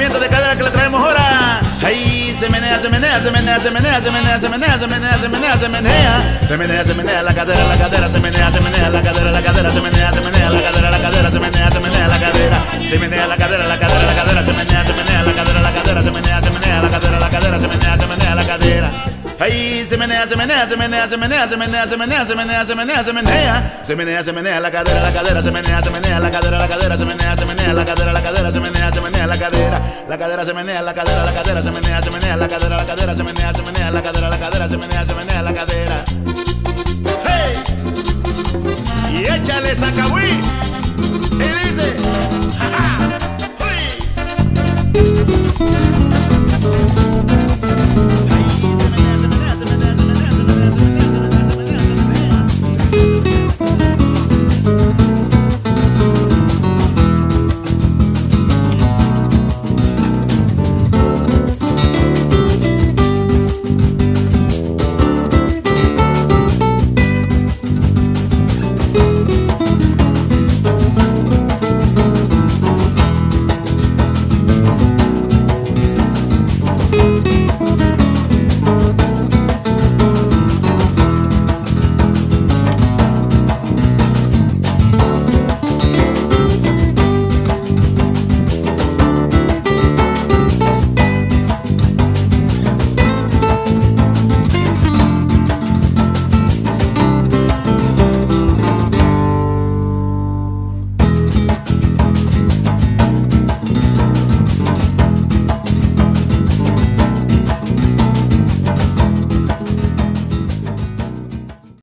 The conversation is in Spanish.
movimiento de cadera que le traemos ahora. Ahí se menea, se menea, se menea, se menea, se menea, se menea, se menea, se menea, se menea, se menea, se menea la cadera, se menea, se menea la cadera, se menea, se menea la cadera, se menea, se menea la cadera, se menea la cadera, se menea, se menea la cadera, se menea, se menea la cadera, se menea, se menea la cadera. Ahí se menea, se menea, se menea, se menea, se menea, se menea, se menea, se menea, se menea, se menea, se menea la cadera, se menea, se menea la cadera, se menea, se menea la cadera, se menea, se menea la cadera, se menea la cadera, se menea, se menea la cadera, se menea, se menea la cadera, se menea, se menea la cadera. ¡Hey! Y échale Sacahuí y dice.